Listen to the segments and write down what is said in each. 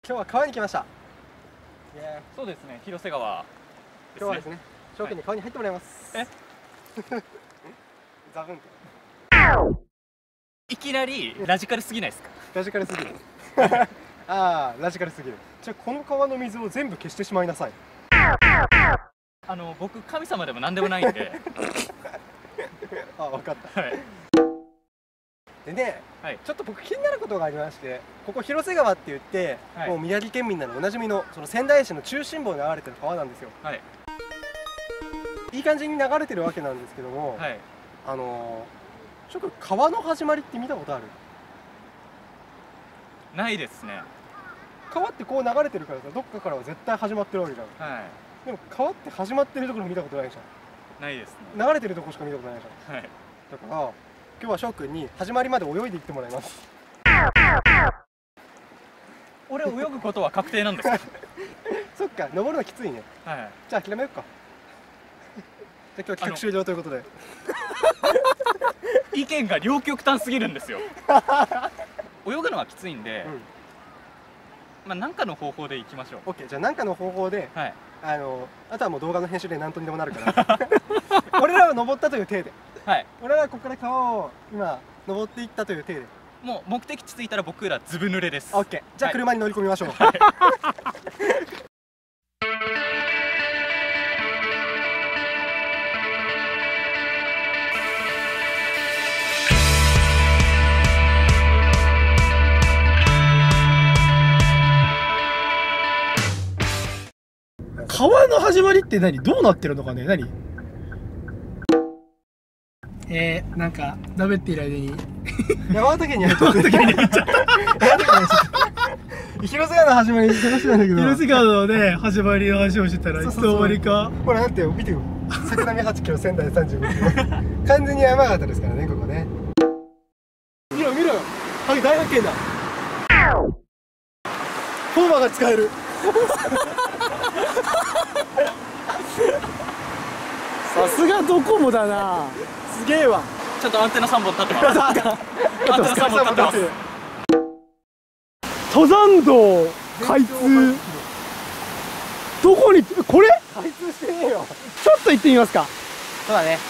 今日は川に来ました。 そうですね、広瀬川。 今日はですね、翔くんに川に入ってもらいます。ザブンと。 いきなりラジカルすぎないですか？ ラジカルすぎる。ああ、ラジカルすぎる。じゃあこの川の水を全部消してしまいなさい。 僕神様でも何でもないんで。 あ、分かった。 はい。 でね、 はい、 ちょっと僕気になることがありまして、ここ広瀬川って言って、はい、もう宮城県民なのおなじみのその仙台市の中心部を流れてる川なんですよ。はい。いい感じに流れてるわけなんですけども、はい、ちょっと川の始まりって見たことある？ ないですね。 川ってこう流れてるからさ、どっかからは絶対始まってるわけじゃん。はい。でも川って始まってるところ見たことないじゃん。 ないですね。 流れてるとこしか見たことないじゃん。はい。だから今日は翔くんに始まりまで泳いで行ってもらいます。 俺泳ぐことは確定なんですか？ そっか、登るのきついね。はい。じゃあ諦めようか。じゃあ今日企画終了ということで。 意見が両極端すぎるんですよ。泳ぐのはきついんで、まあ何かの方法でいきましょう。 オッケー、じゃあ何かの方法で、はい、あとはもう動画の編集で何とにでもなるから。俺らは登ったという体で。はい。俺らはここから川を今登っていったという体で。 もう目的地着いたら僕らずぶ濡れです。 オッケー。じゃあ車に乗り込みましょう。 川の始まりって何？どうなってるのかね？何？なんか食べている間に山形県に入っちゃった。広瀬川の始まり探してたんだけど、 広瀬川のね始まりの話をしてたらいつの間にか。 ほらだって見てよ、桜見8キロ、仙台35キロ。完全に山形ですからね、ここね。見ろ見ろよ、はい、大発見だ。フォーマーが使える。 さすがドコモだな。 すげえわ。 ちょっとアンテナ3本立ってます。アンテナ3本立ってます。 登山道開通。どこにこれ？ 開通してねえよ。 ちょっと行ってみますか。 そうだね。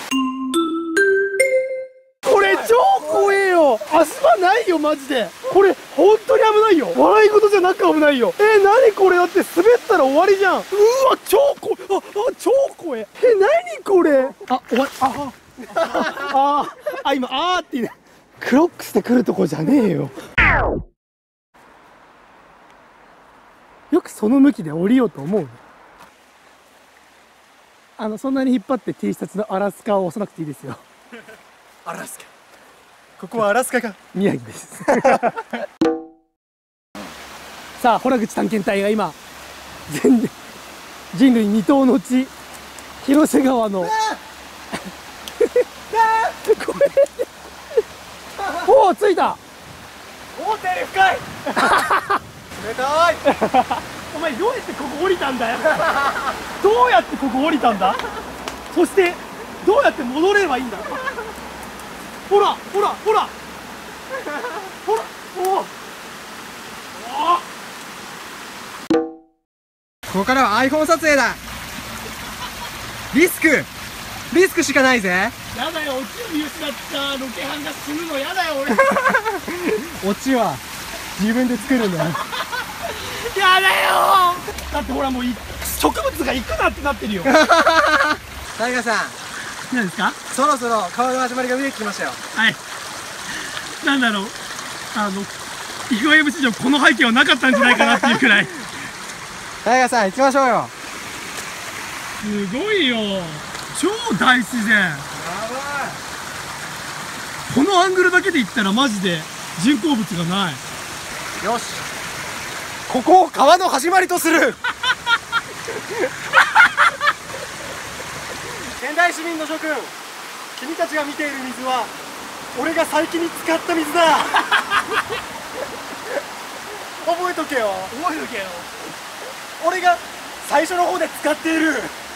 これ超怖えよ。足場ないよマジで。これ本当に危ないよ。笑い事じゃなく危ないよ。何これ？だって滑ったら終わりじゃん。うわ超怖い。超怖え。何これ？終わり。今ってね。クロックスで来るとこじゃねえよ。よくその向きで降りようと思うね。そんなに引っ張って T シャツのアラスカを押さなくていいですよ。 アラスカ。ここはアラスカか。 宮城です。さあ、洞口探検隊が今人類未踏の地広瀬川のおお、着いた。 おお、手入れ深い。冷たい。 お前どうやってここ降りたんだよ。どうやってここ降りたんだ。そしてどうやって戻ればいいんだ。ほらほらほらほら、おお、 ここからは iPhone 撮影だ。リスクしかないぜ。 やだよ、オチを見失ったロケハンが死ぬのやだよ俺。 オチは自分で作るんだよ。 やだよ。だってほらもう植物が行くなってなってるよ。 タイガさん、 何ですか？ そろそろ川の始まりが見えてきましたよ。 はい。なんだろう、生きがい史上この背景はなかったんじゃないかなっていうくらい。 タイガさん行きましょうよ。 すごいよ、超大自然。やばい。このアングルだけで言ったらマジで人工物がない。 よし、ここを川の始まりとする。仙台市民の諸君、君たちが見ている水は俺が最近に使った水だ。覚えとけよ。 覚えとけよ。 俺が最初の方で使っている